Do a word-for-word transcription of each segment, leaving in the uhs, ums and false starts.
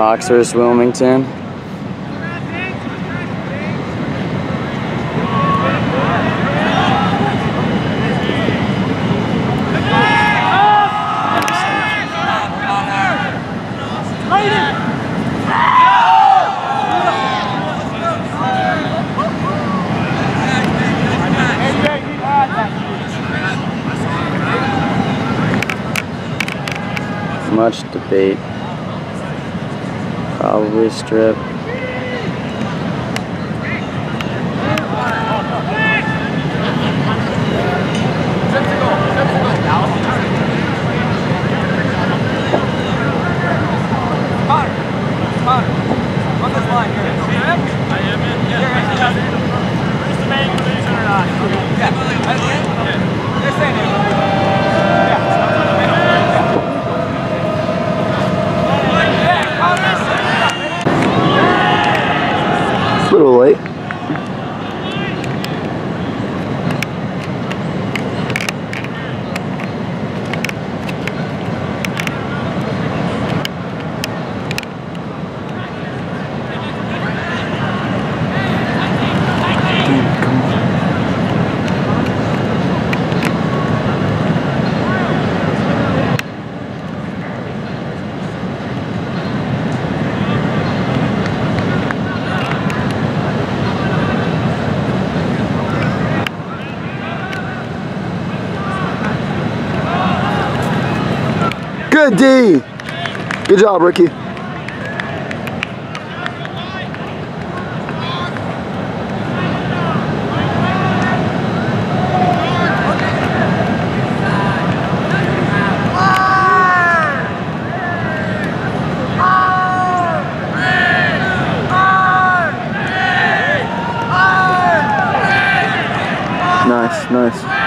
Hawks versus Wilmington. Much debate. Probably strip. A little late. Good D. Good job, Ricky. Nice, nice.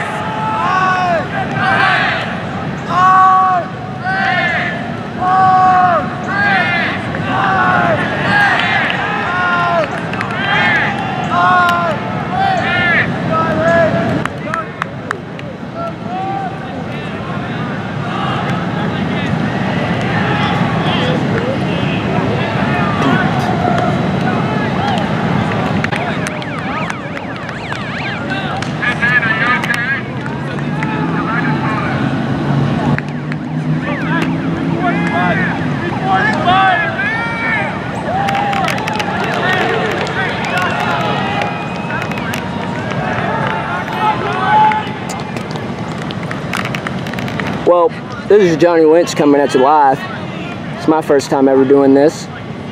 Well, this is Johnny Lynch coming at you live. It's my first time ever doing this.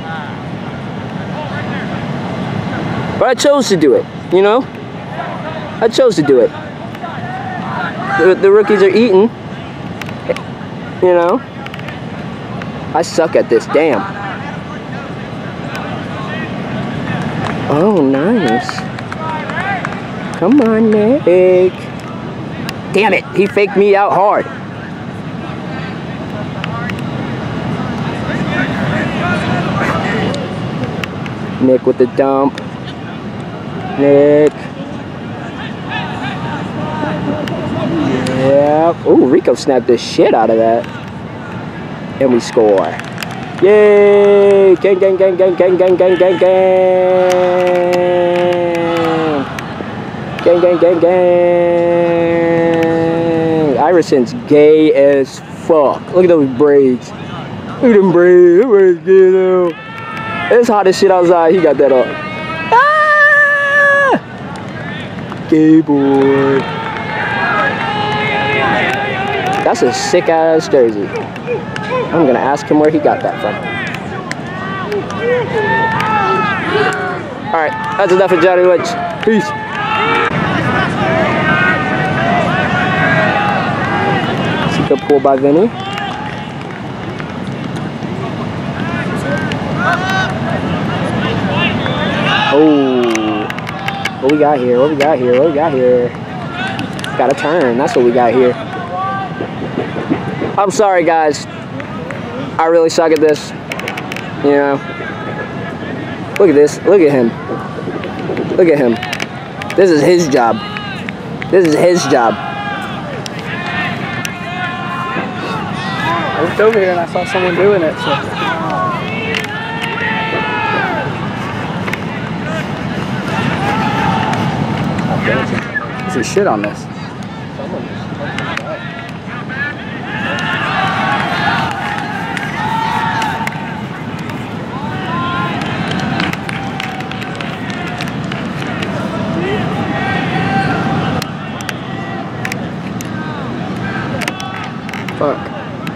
But I chose to do it, you know? I chose to do it. The, the rookies are eating, you know? I suck at this, damn. Oh, nice. Come on, Nick. Damn it, he faked me out hard. Nick with the dump. Nick. Yeah. Ooh, Rico snapped the shit out of that. And we score. Yay! Gang, gang, gang, gang, gang, gang, gang, gang, gang. Gang, gang, gang, gang. Iverson's gay as fuck. Look at those braids. Look at them braids. Them braids gay though. It's hot as shit outside. He got that up. Ah! Gay boy. That's a sick ass jersey. I'm gonna ask him where he got that from. Alright, that's enough of Johnny Lynch. Peace. Good pull by Vinny. Oh, what we got here? What we got here? What we got here? Got a turn. That's what we got here. I'm sorry, guys. I really suck at this. You know. Look at this. Look at him. Look at him. This is his job. This is his job. I looked over here and I saw someone doing it, so. This is shit on this. Fuck.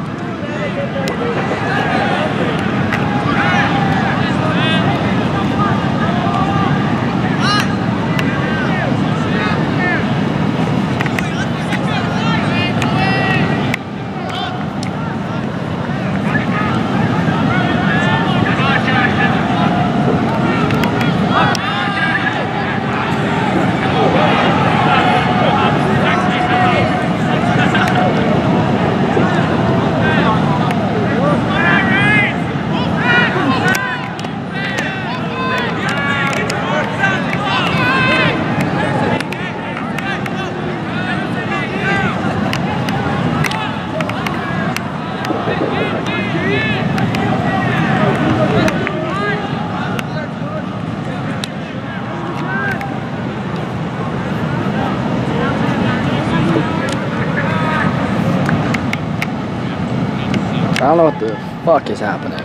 I don't know what the fuck is happening.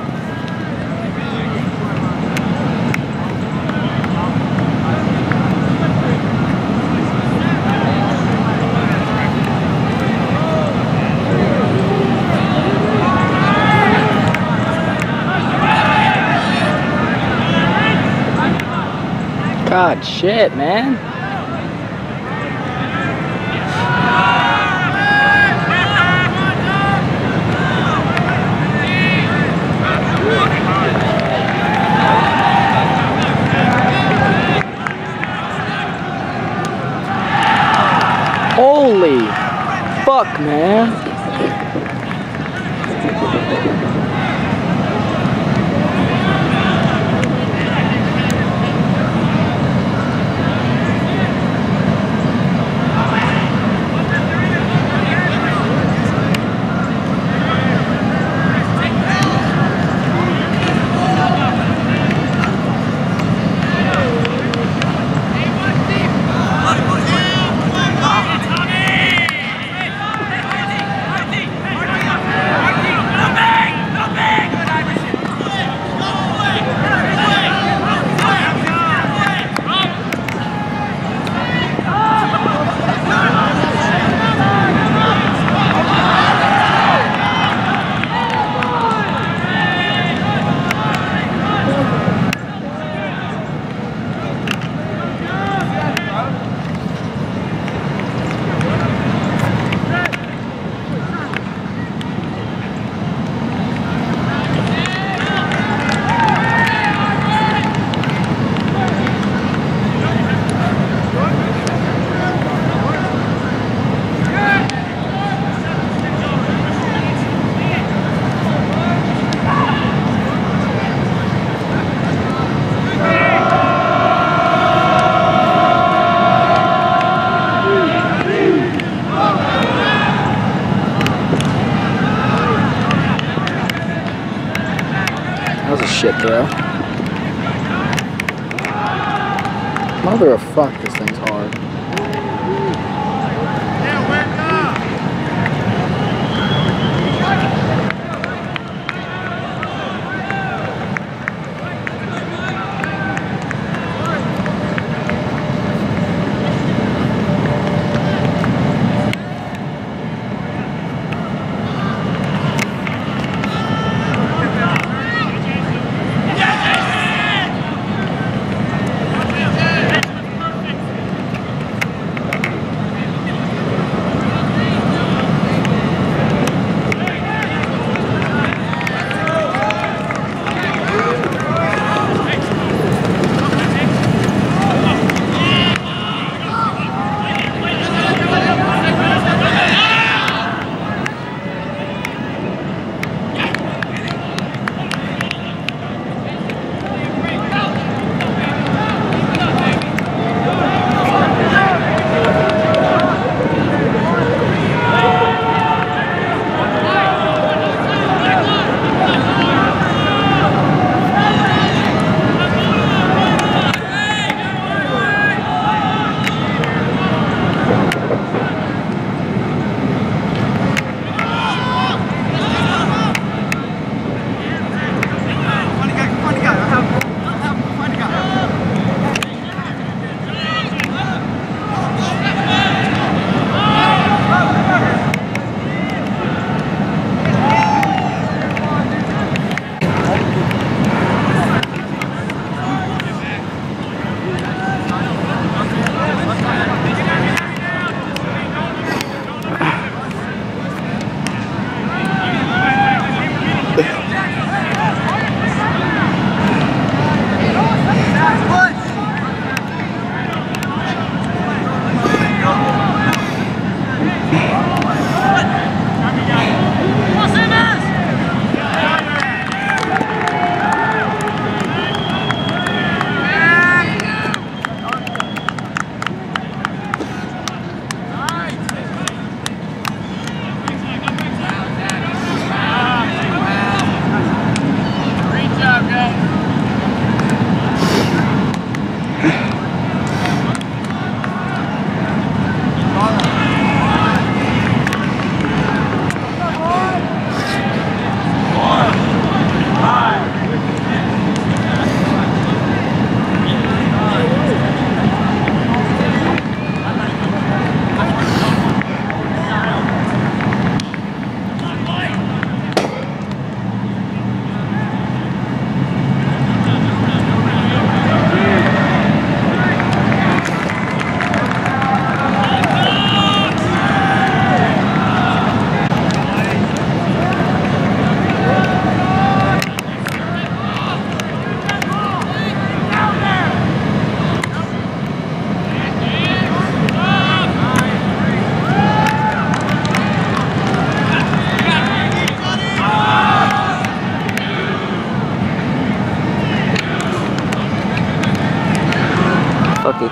God, shit, man. Holy fuck, man. That was a shit throw. Mother of fuck, this thing's hard.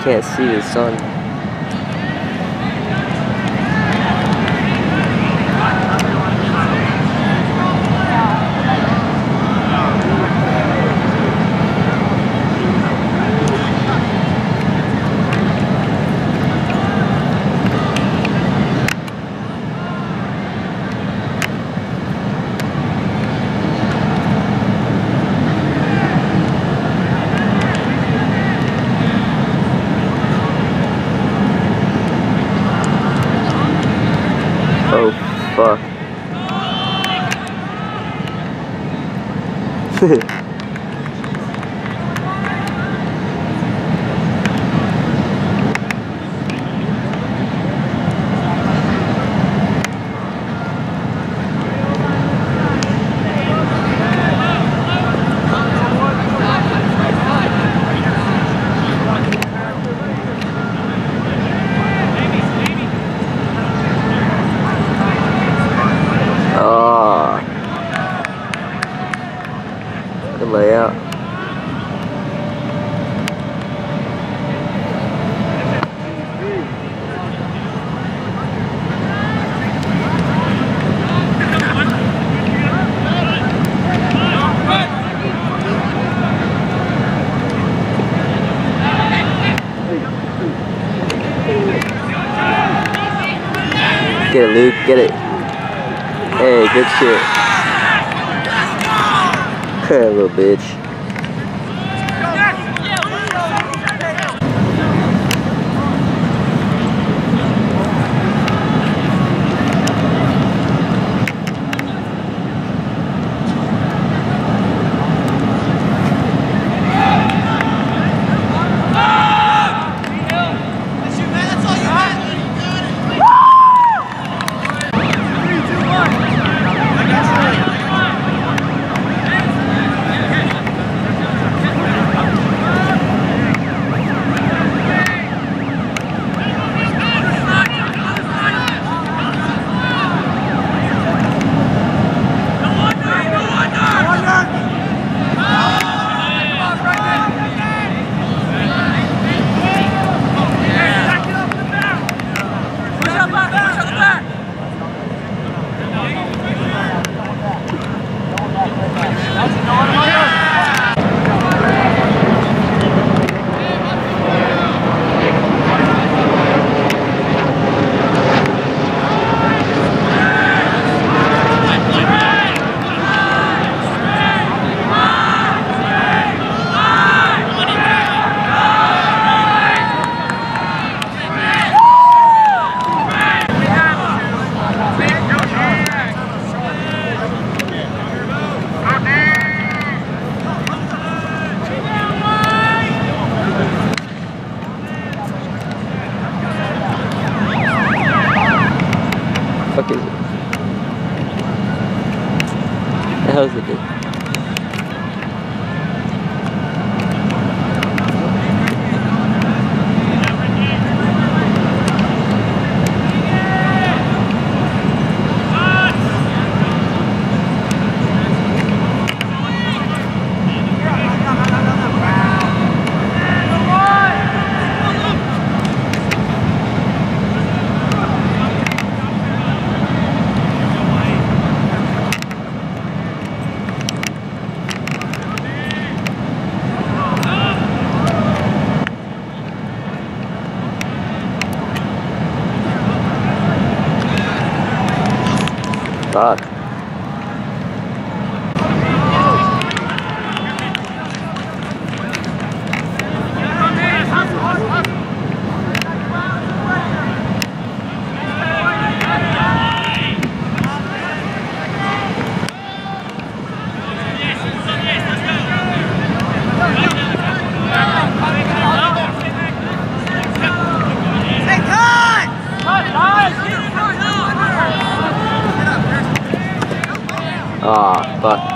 can't see the sun. Oh, fuck. Good layout. Get it, Luke. Get it. Hey, good shit. Little bitch. Fuck is it? The hell's it do? Fuck. Ah, fuck.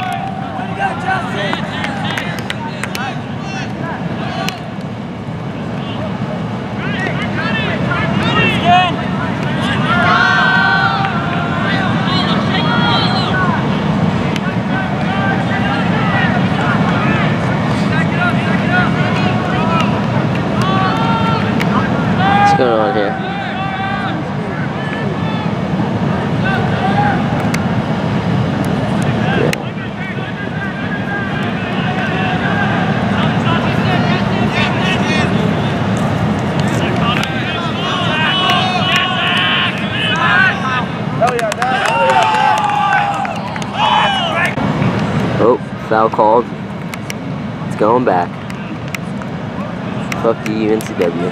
Foul called. It's going back. Fuck the U N C W.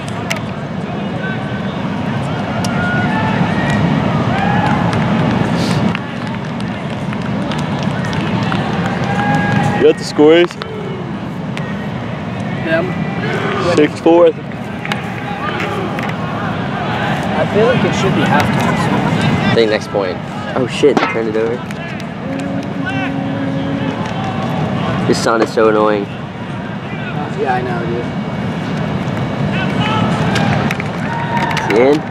You know what the score is? Them. six four. I feel like it should be halftime. I think next point. Oh shit, they turned it over. This sound is so annoying. Yeah, I know, dude. Is he in?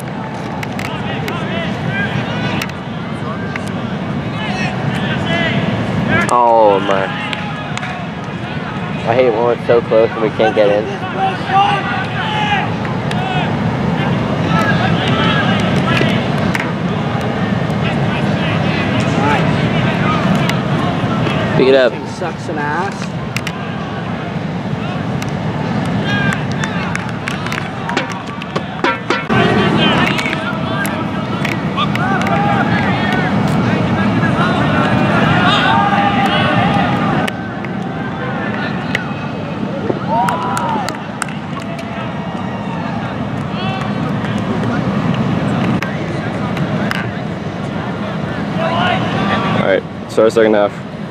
Oh my. I hate when it's so close and we can't get in. Pick it up. Suck some ass. All right, start second half.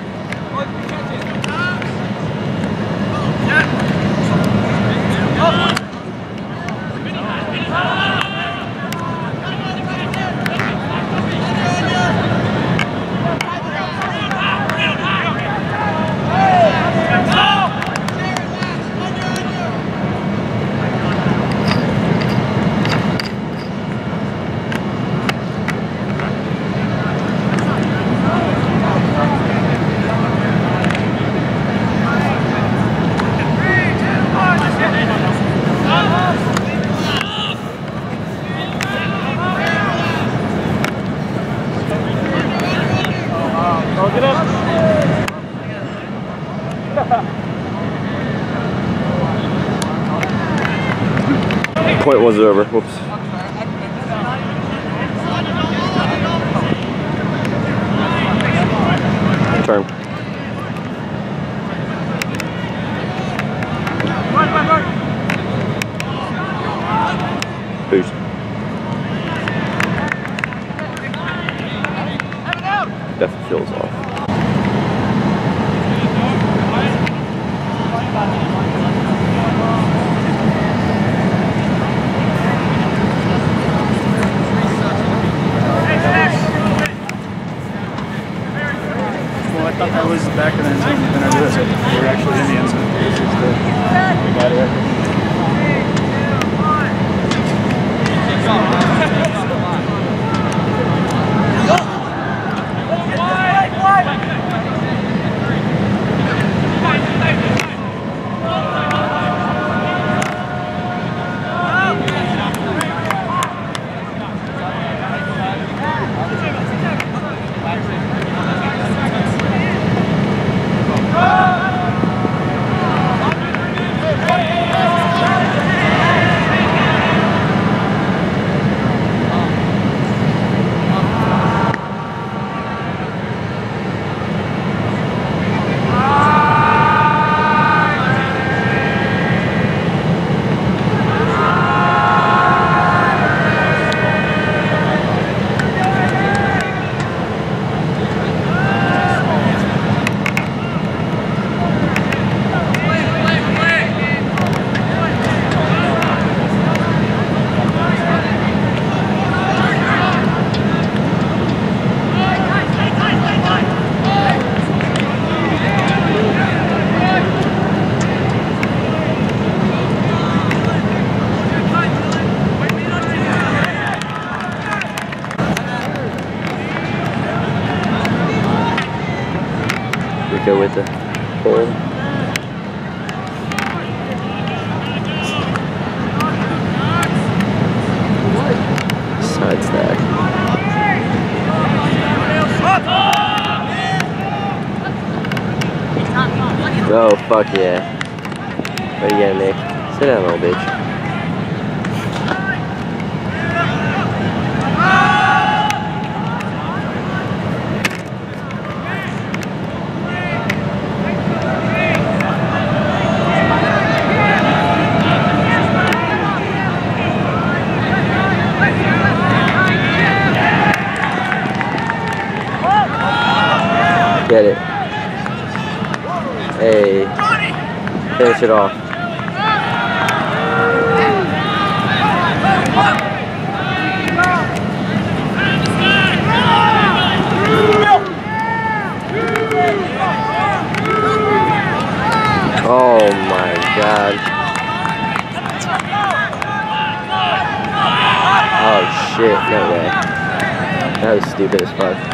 Point one's over. Whoops. Turn. Boost. Definitely feels off. I thought that was the back of the end zone, then I realized they were actually in the end zone. It's just the, the bad record. Go with the hold. Side stack. Oh fuck yeah. What do you got, Nick? Sit down, little bitch. Get it. Hey. Finish it off. Oh my God. Oh shit, no way. That was stupid as fuck.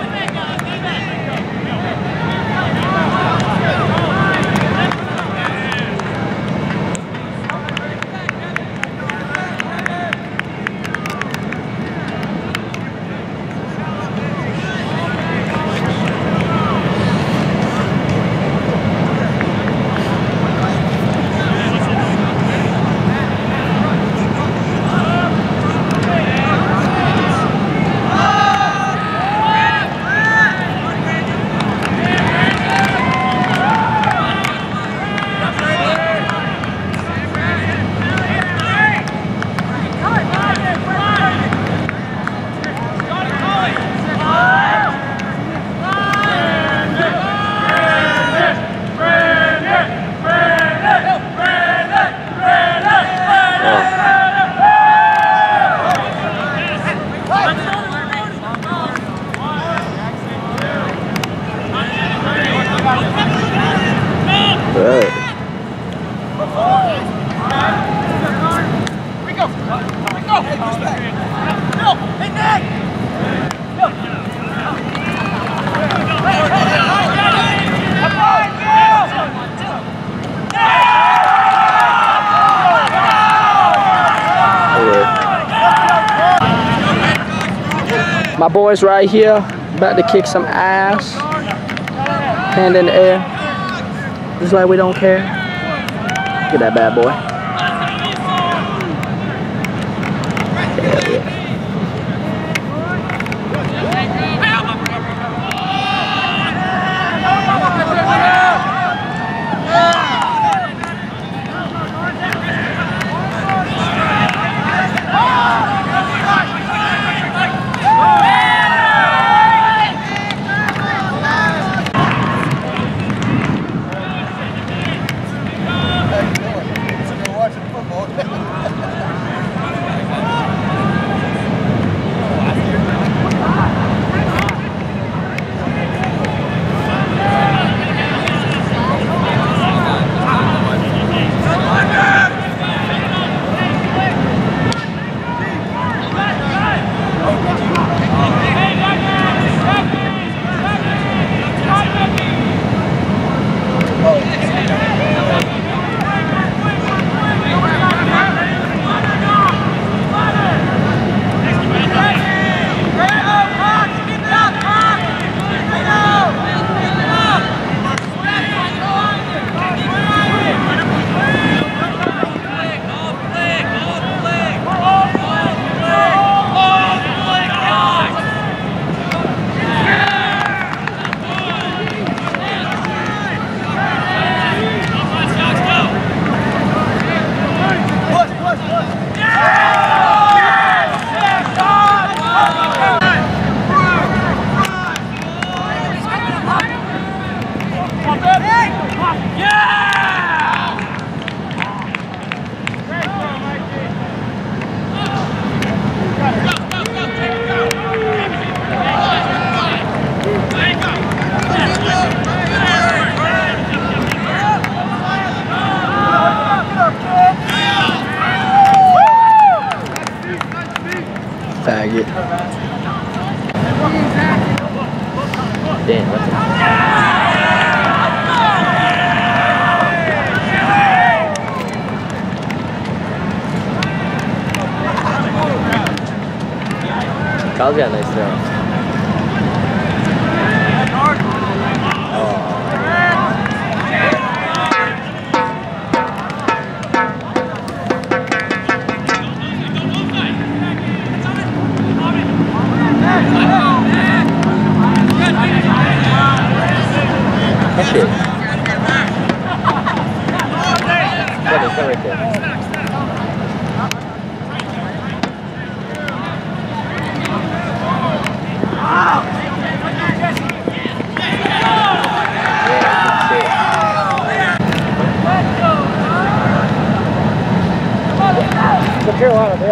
My boys right here, about to kick some ass. Hand in the air. Just like we don't care. Look at that bad boy. Hell yeah. Faggot. Damn, what's it? Kyle's got a nice throw. Shit. What is that right there?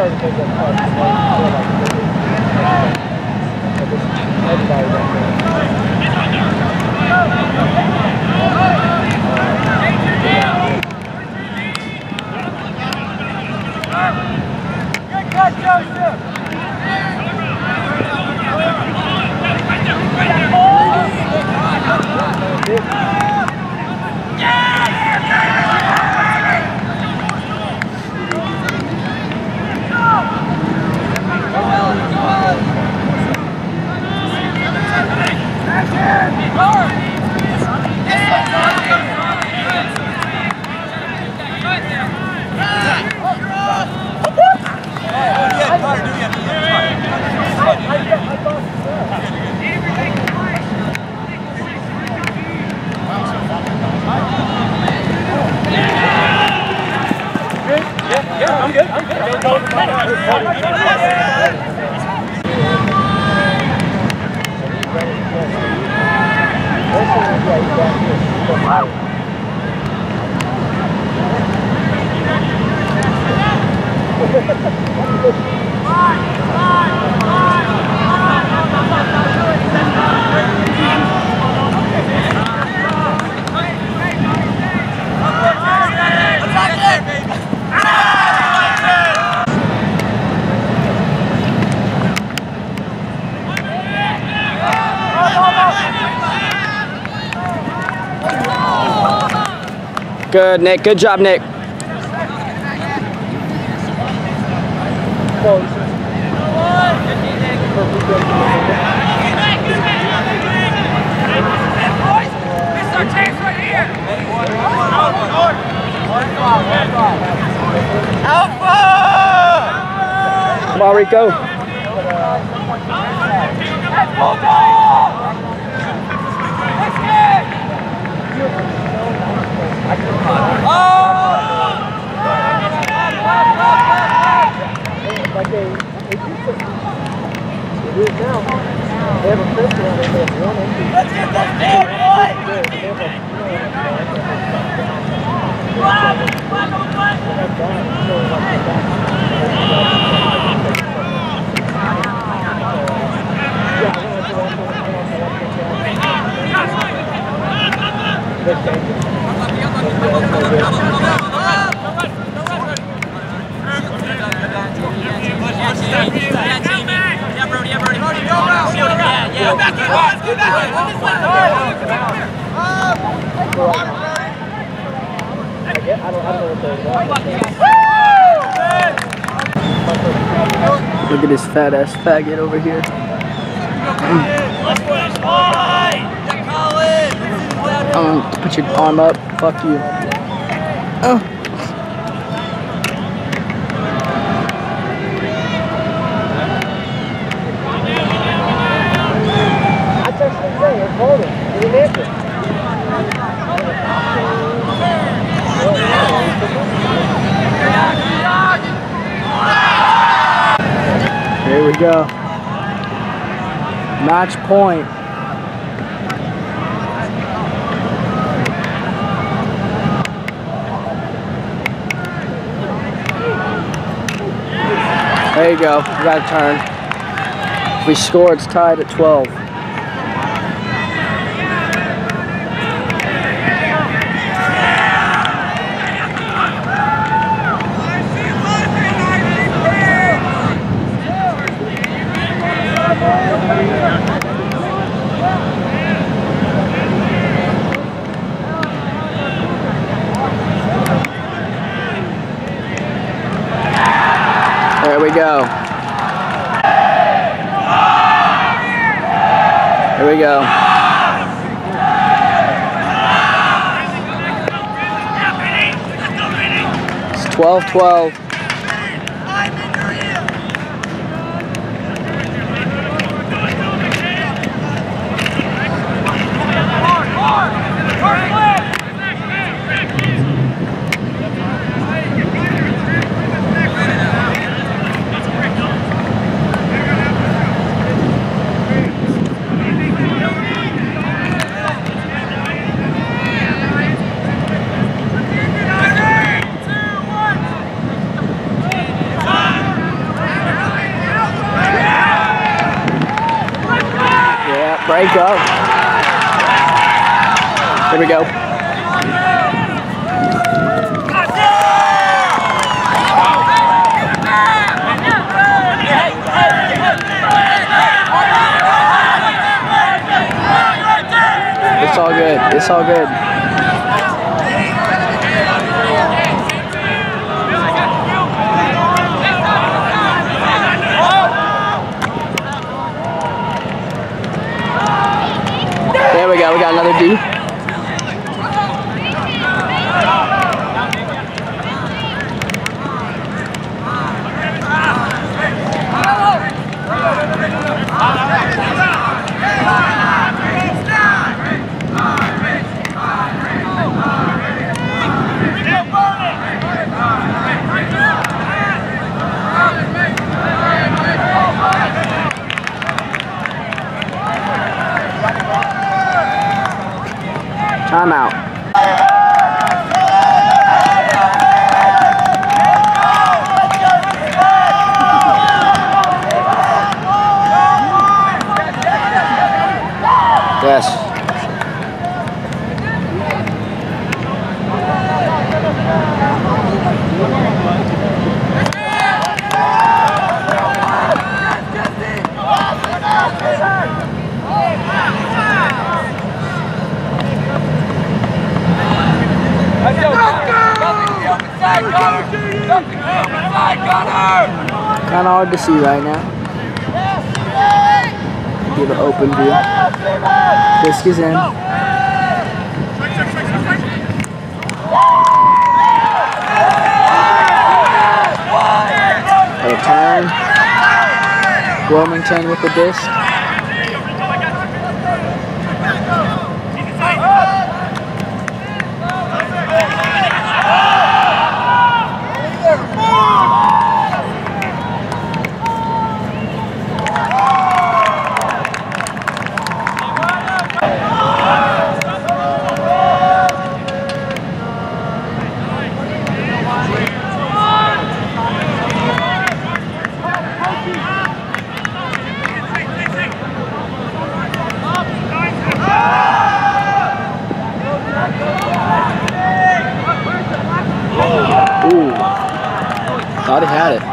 Good, Nick. Good job, Nick. Come on, Rico. Let's get this damn Look at this fat ass faggot over here. Um, put your arm up. Fuck you. Oh. Here we go. Match point. There you go. We got a turn. If we score, it's tied at twelve. There we go. Here we go. It's twelve twelve. Break up. Here we go. It's all good. It's all good. There we go. We got another D. Timeout. Yes. Kind of hard to see right now. Give an open view. Disc is in. A turn. Wilmington with the disc. Ooh, thought he had it.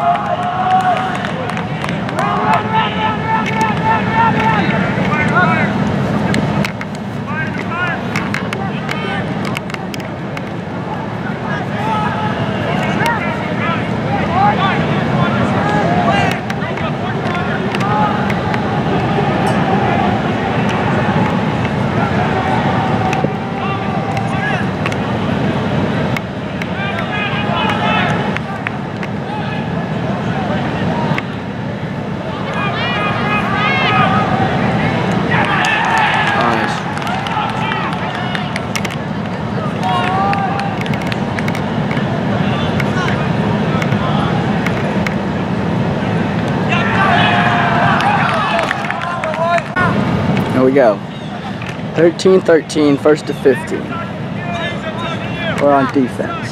There we go. thirteen thirteen, first to fifteen. We're on defense.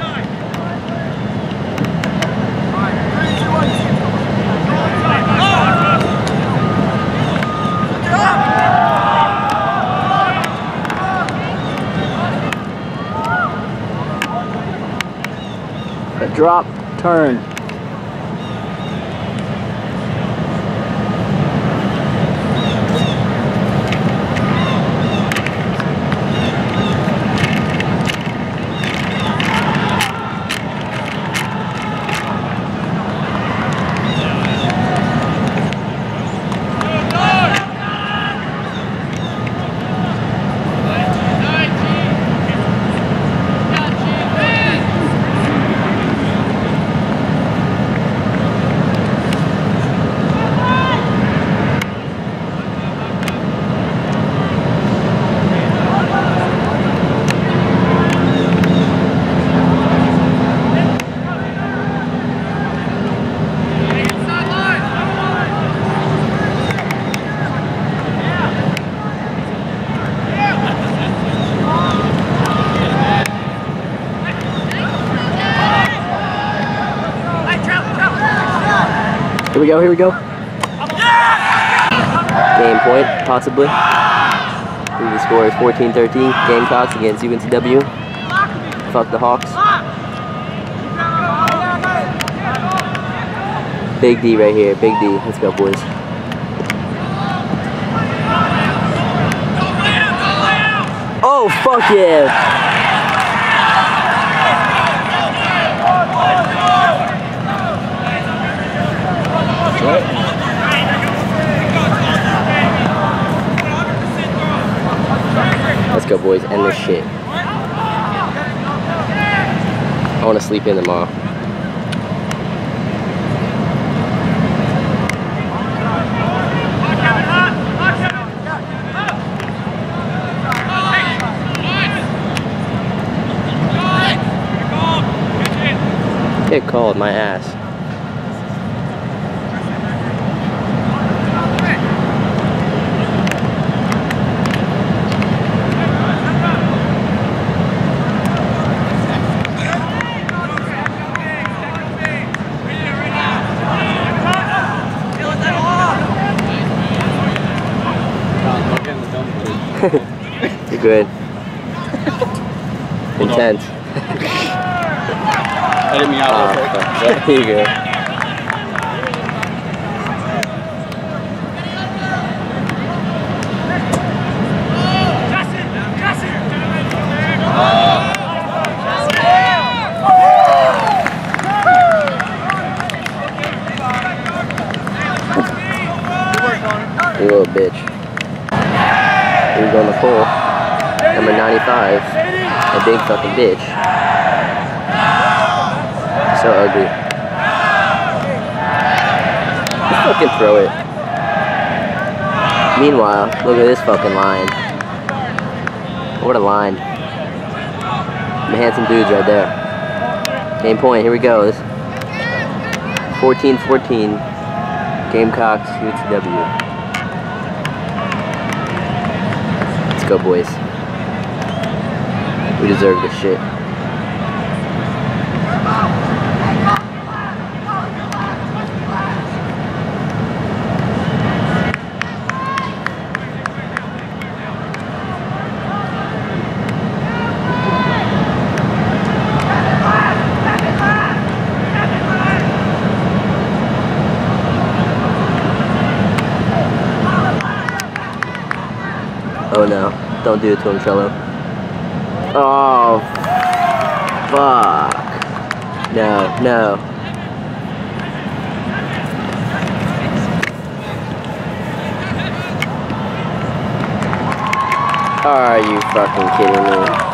A drop, turn. Here we go, here we go. Game point, possibly. The score is fourteen thirteen. Gamecocks against U N C W. Fuck the Hawks. Big D right here. Big D. Let's go, boys. Oh, fuck yeah. Let's go, boys. End this shit. I want to sleep in tomorrow. Get called, my ass. You're good. Intense. Edit me out real quick. Yeah, you're good. You little bitch. Here we go on the pole. Number ninety-five. A big fucking bitch. So ugly. Just fucking throw it. Meanwhile, look at this fucking line. What a line. Some handsome dudes right there. Game point, here we go. This fourteen fourteen. Gamecocks, U N C W. Let's go, boys. We deserve this shit. Oh no, don't do it to him, Trello. Oh, fuck. No, no. Are you fucking kidding me?